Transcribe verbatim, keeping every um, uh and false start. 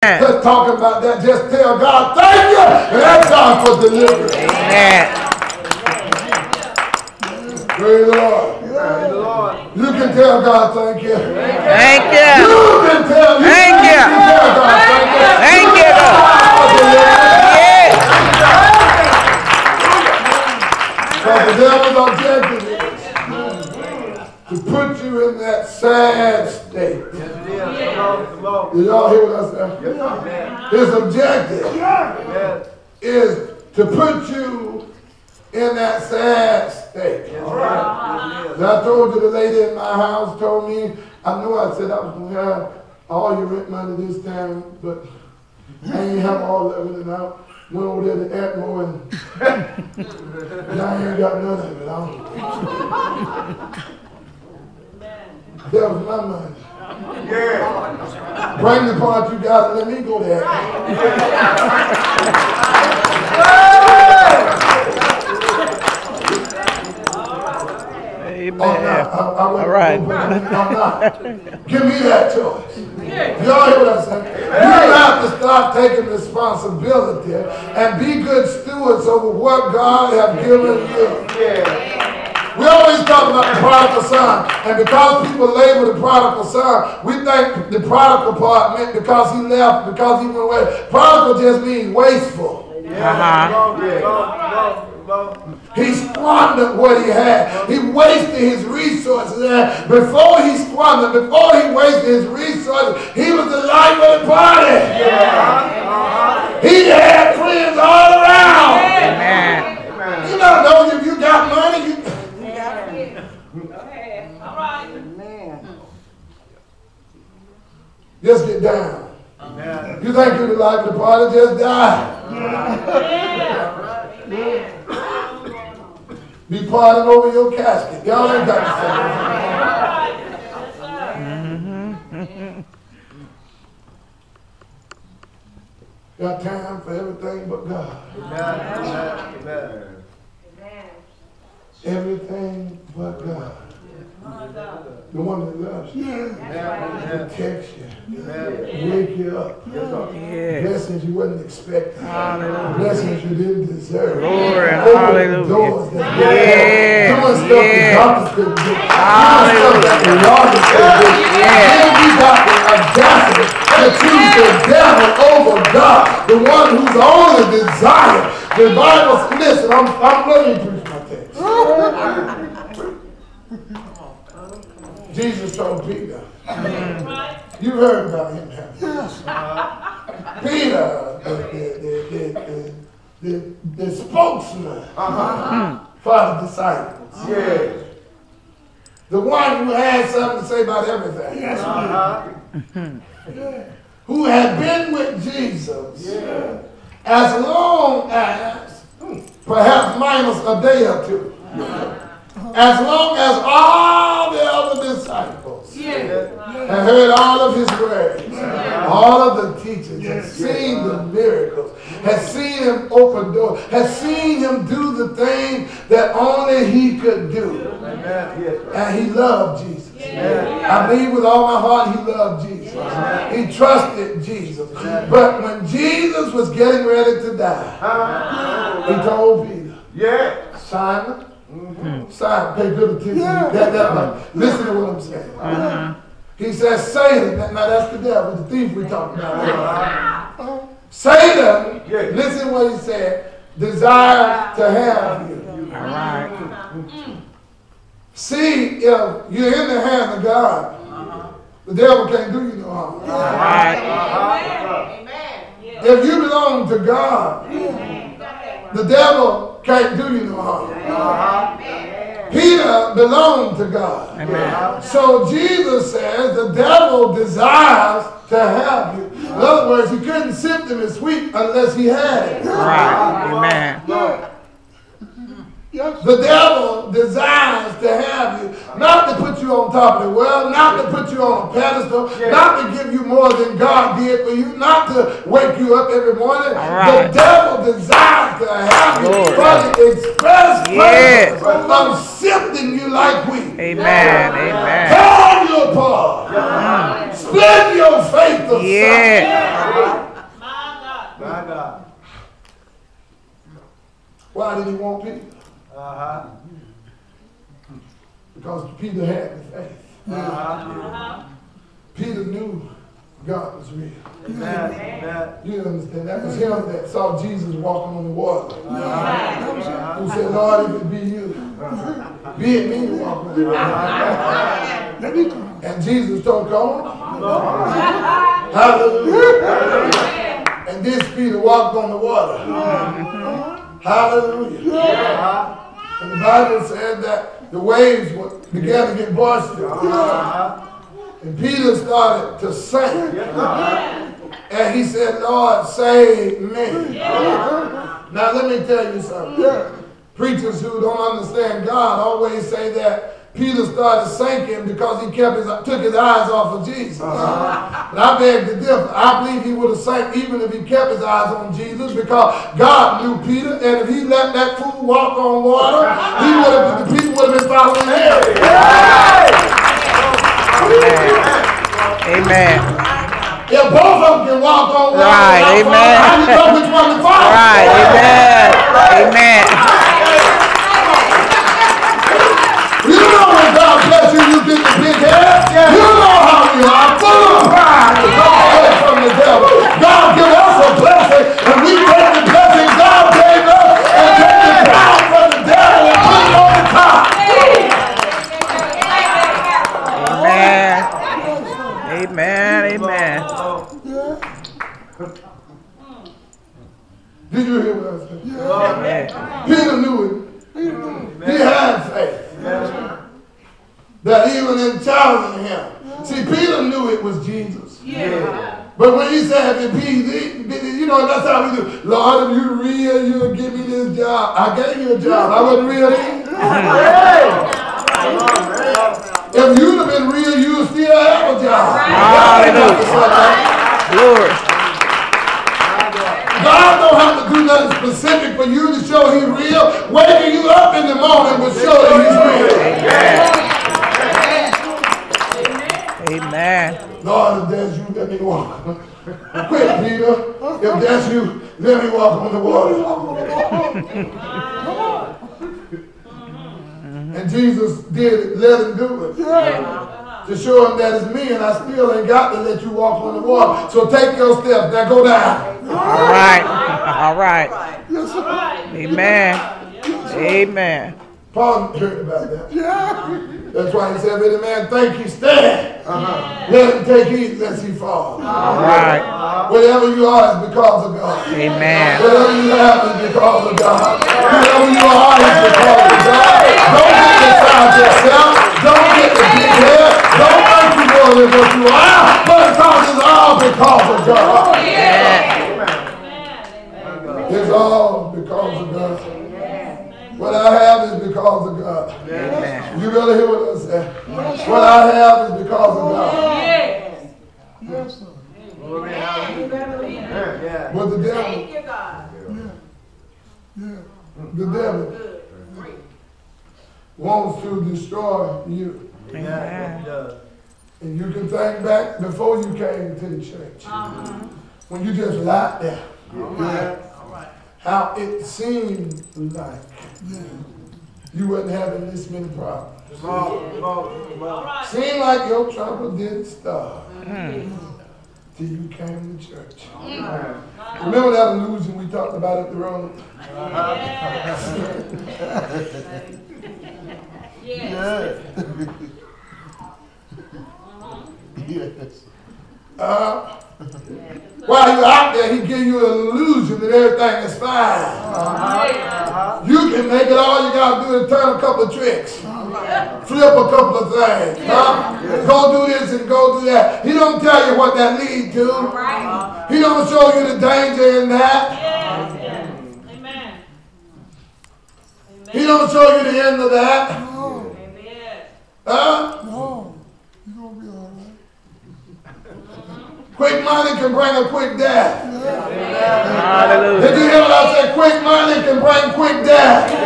Just talking about that, just tell God thank you and ask God for deliverance. Amen. Praise the Lord. Praise the Lord. You can tell God thank you. Thank you. You can tell, you thank can, you. you can tell God thank you. Thank you, Lord. Because the devil's objective is to put you in that sad state. Did y'all hear what I said? His objective is to put you in that sad state. Right. I told you the lady in my house told me, I knew I said I was going to have all your rent money this time, but I ain't have all of it, and I went over there to Atmo and, and I ain't got none of it. That was my money. Yeah. Bring the part you got and let me go there. Amen. Oh, no, I, I all right. I'm not. Give me that choice. Y'all hear what I'm saying? You have to start taking responsibility and be good stewards over what God has given you. We always talk about the prodigal son, and because people label the prodigal son, we think the prodigal part meant because he left, because he went away. Prodigal just means wasteful. Uh-huh. He squandered what he had. He wasted his resources. And before he squandered, before he wasted his resources, he was the life of the party. He had friends all around. Amen. You know, those if you got money, you just get down. Amen. You think you're the life of the party, just die. Yeah. Be parting over your casket. Y'all ain't got to say. Got time for everything but God. Amen. Everything but God. The one that loves you, protects you, wake you up. Yes. Blessings you wasn't expecting. Hallelujah. Blessings you didn't deserve. Glory. Open Hallelujah. doors that Yes. doing stuff Yes. the doctors couldn't do. Hallelujah. Doing stuff that the lawyers couldn't do. Yes. Then we got the audacity to choose the devil over God, the one whose only desire. The Bible, listen, I'm, I'm letting you preach my text. Jesus told Peter, mm-hmm. You've heard about him, haven't you? Uh, Peter, the, the, the, the, the, the spokesman uh-huh. for the disciples. Yeah. The one who had something to say about everything. Yes, uh-huh. Who had been with Jesus yeah. as long as, perhaps minus a day or two. Uh-huh. As long as all the other disciples yeah. have heard all of his words, yeah. all of the teachings, yeah. have seen yeah. the miracles, have seen him open doors, have seen him do the thing that only he could do. Amen. And he loved Jesus. Yeah. I believe with all my heart he loved Jesus. Yeah. He trusted Jesus. Yeah. But when Jesus was getting ready to die, he told Peter, yeah. Simon, Mm-hmm. Simon, pay good attention. Yeah. That, that, that. Listen to what I'm saying. Uh-huh. He says, Satan, now that's the devil, the thief we're talking about. Uh-huh. Satan, yeah. listen to what he said, desire to have you. All right. See, if you're in the hands of God, uh-huh. the devil can't do you no harm. All right. Uh-huh. Amen. If you belong to God, uh-huh. the devil can't do you no harm. Uh-huh. Peter belonged to God. Amen. So Jesus says the devil desires to have you. In other words, he couldn't sift him as sweet unless he had it. Right. Amen. Yes. The devil desires to have you, not to put you on top of the world, not to put you on a pedestal, yes. not to give you more than God did for you, not to wake you up every morning. Right. The devil desires to have you Lord. For the express yes. purpose of sifting you like wheat. Amen. Amen. Tear you apart. Mm. Split your faith asunder. Yeah. My God. My God. Why did he want Peter? Uh-huh. Because Peter had the faith. Uh-huh. Peter knew God was real. Amen. You understand? That was him that saw Jesus walking on the water. Uh-huh. Who said, Lord, if it be you, be it me to walk on the water. And Jesus told, come on. Hallelujah. And this Peter walked on the water. Hallelujah. And the Bible said that the waves began to get boisterous. Uh-huh. And Peter started to sink. Uh-huh. And he said, Lord, save me. Uh-huh. Now let me tell you something. Yeah. Preachers who don't understand God always say that Peter started sinking because he kept his, took his eyes off of Jesus. Uh-huh. But I beg to differ. I believe he would have sank even if he kept his eyes on Jesus, because God knew Peter, and if he let that fool walk on water, he would have, the people would have been following him. Amen. Amen. If both of them can walk on water, right. Amen. Follow, how do you know which one to follow? Right. Amen. Amen. You know when God bless you, you get the big head. Yeah. You know how we are. Full of pride to come away from the devil. God give us a blessing, and we take the blessing God gave us and take the pride from the devil and put it on the top. Amen. Amen. Did you hear what I said? Yeah. Peter knew it. Peter knew it. He had faith. Yeah. That even in challenging him. Yeah. See, Peter knew it was Jesus. Yeah. But when he said, if he, you know, that's how we do. Lord, if you're real, you'll give me this job. I gave you a job. I wasn't real then. If you'd have been real, you would still have a job. Hallelujah. Glory. God don't have to do nothing specific for you to show he's real. Waking you up in the morning will show that he's real. Amen. Amen. Lord, if that's you, let me walk. Quick, Peter. If that's you, let me walk on the water. And Jesus did it. Let him do it. Yeah. To show him that it's me, and I still ain't got to let you walk on the water. So take your steps. Now go down. All right. All right. Amen. Amen. Paul heard about that. Yeah. That's why he said, if any man think he stand, uh-huh. let him take heed lest he fall. All right. Whatever you are is because of God. Amen. Whatever you have is because of God. Whatever you are is because of God. Don't get beside yourself. Don't get the big head. Don't think you more than what you are. But because it's all because of God. Yeah. It's all because of God. What I have is because of God. Yes. You really hear what I said? Yes. What I have is because of God. Yes. Yes, sir. Yeah. But the devil, thank you, God. Yeah. Yeah. The devil wants to destroy you. Yeah. And you can think back before you came to the church. Uh-huh. When you just lied there. Yeah. How it seemed like yeah. you wasn't having this many problems. Yeah. Seemed like your trouble didn't start mm. till you came to church. Mm. Remember that illusion we talked about up the road? Yeah. Yes. Uh, while you're out there, he give you an illusion that everything is fine. Uh-huh. You can make it. All you got to do is turn a couple of tricks. Uh-huh. Flip a couple of things. Huh? Yeah. Go do this and go do that. He don't tell you what that leads to. Uh-huh. He don't show you the danger in that. Yes. Yes. Amen. He don't show you the end of that. No. Huh? No. You're going to be all right. Quick money can bring a quick death. Hallelujah. Did you hear what I said? Quick money can bring quick death.